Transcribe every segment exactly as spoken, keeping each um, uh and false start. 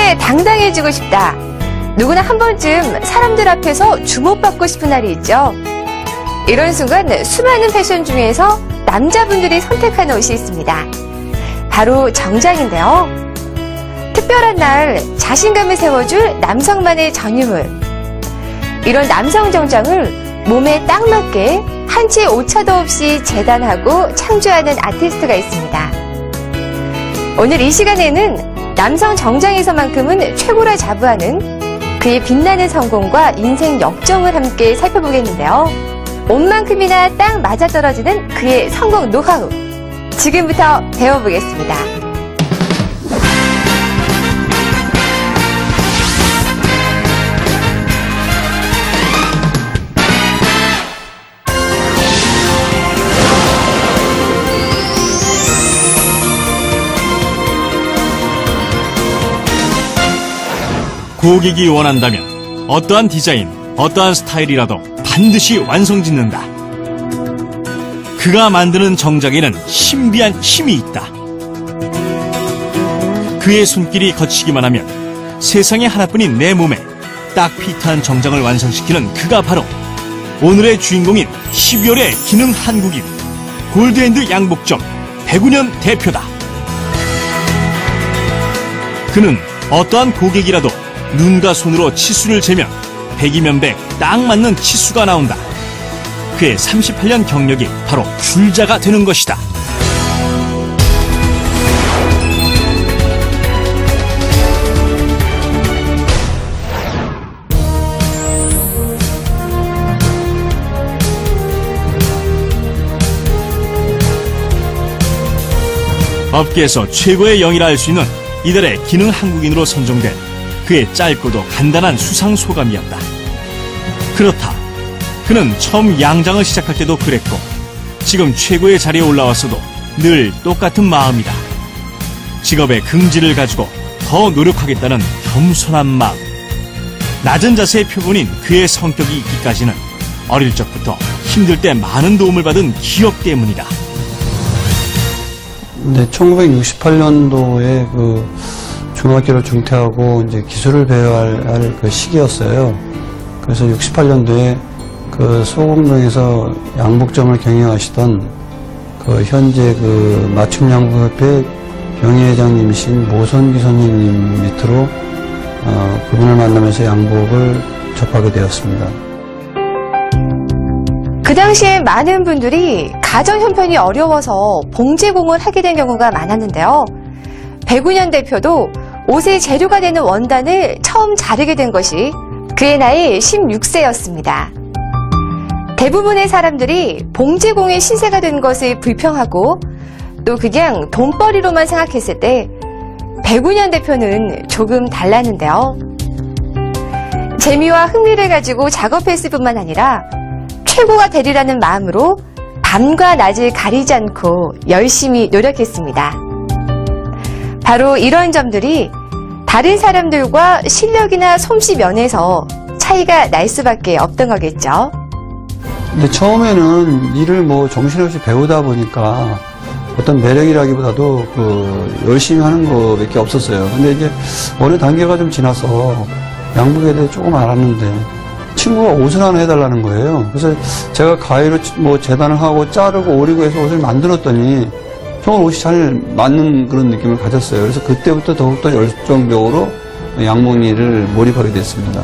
이제 당당해지고 싶다. 누구나 한 번쯤 사람들 앞에서 주목받고 싶은 날이 있죠. 이런 순간 수많은 패션 중에서 남자분들이 선택하는 옷이 있습니다. 바로 정장인데요. 특별한 날 자신감을 세워줄 남성만의 전유물. 이런 남성 정장을 몸에 딱 맞게 한 치의 오차도 없이 재단하고 창조하는 아티스트가 있습니다. 오늘 이 시간에는 남성 정장에서만큼은 최고라 자부하는 그의 빛나는 성공과 인생 역정을 함께 살펴보겠는데요. 옷만큼이나 딱 맞아떨어지는 그의 성공 노하우. 지금부터 배워보겠습니다. 고객이 원한다면 어떠한 디자인, 어떠한 스타일이라도 반드시 완성짓는다. 그가 만드는 정장에는 신비한 힘이 있다. 그의 손길이 거치기만 하면 세상에 하나뿐인 내 몸에 딱 피트한 정장을 완성시키는 그가 바로 오늘의 주인공인 십이월의 기능 한국인 골드핸드 양복점 백오 년 대표다. 그는 어떠한 고객이라도 눈과 손으로 치수를 재면 백이면 백 딱 맞는 치수가 나온다. 그의 삼십팔 년 경력이 바로 줄자가 되는 것이다. 업계에서 최고의 영이라 할 수 있는 이달의 기능 한국인으로 선정된 그의 짧고도 간단한 수상 소감이었다. 그렇다. 그는 처음 양장을 시작할 때도 그랬고 지금 최고의 자리에 올라왔어도 늘 똑같은 마음이다. 직업의 긍지를 가지고 더 노력하겠다는 겸손한 마음. 낮은 자세의 표본인 그의 성격이 있기까지는 어릴 적부터 힘들 때 많은 도움을 받은 기억 때문이다. 네, 천구백육십팔 년도에 그 중학교를 중퇴하고 이제 기술을 배워야 할 그 시기였어요. 그래서 육십팔 년도에 그 소공동에서 양복점을 경영하시던 그 현재 그 맞춤양복협회 명예회장님이신 모선기 선생님 밑으로 어, 그분을 만나면서 양복을 접하게 되었습니다. 그 당시에 많은 분들이 가정 형편이 어려워서 봉제공을 하게 된 경우가 많았는데요. 백오 년 대표도 옷의 재료가 되는 원단을 처음 자르게 된 것이 그의 나이 십육 세였습니다. 대부분의 사람들이 봉제공의 신세가 된 것을 불평하고 또 그냥 돈벌이로만 생각했을 때 백오 년 대표는 조금 달랐는데요. 재미와 흥미를 가지고 작업했을 뿐만 아니라 최고가 되리라는 마음으로 밤과 낮을 가리지 않고 열심히 노력했습니다. 바로 이런 점들이 다른 사람들과 실력이나 솜씨 면에서 차이가 날 수밖에 없던 거겠죠. 근데 처음에는 일을 뭐 정신없이 배우다 보니까 어떤 매력이라기보다도 그 열심히 하는 거밖에 없었어요. 근데 이제 어느 단계가 좀 지나서 양복에 대해 조금 알았는데 친구가 옷을 하나 해달라는 거예요. 그래서 제가 가위로 뭐 재단을 하고 자르고 오리고 해서 옷을 만들었더니 정말 옷이 잘 맞는 그런 느낌을 가졌어요. 그래서 그때부터 더욱더 열정적으로 양복 일을 몰입하게 됐습니다.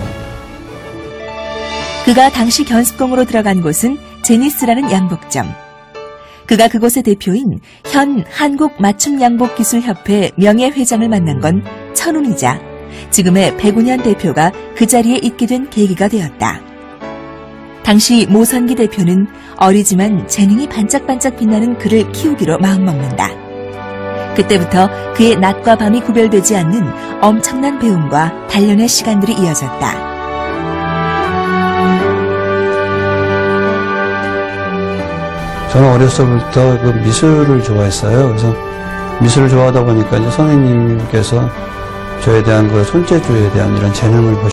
그가 당시 견습공으로 들어간 곳은 제니스라는 양복점. 그가 그곳의 대표인 현 한국맞춤양복기술협회 명예회장을 만난 건 천운이자 지금의 백오 년 대표가 그 자리에 있게 된 계기가 되었다. 당시 모선기 대표는 어리지만 재능이 반짝반짝 빛나는 그를 키우기로 마음먹는다. 그때부터 그의 낮과 밤이 구별되지 않는 엄청난 배움과 단련의 시간들이 이어졌다. 저는 어렸을 때부터 그 미술을 좋아했어요. 그래서 미술을 좋아하다 보니까 이제 선생님께서 저에 대한 그 손재주에 대한 이런 재능을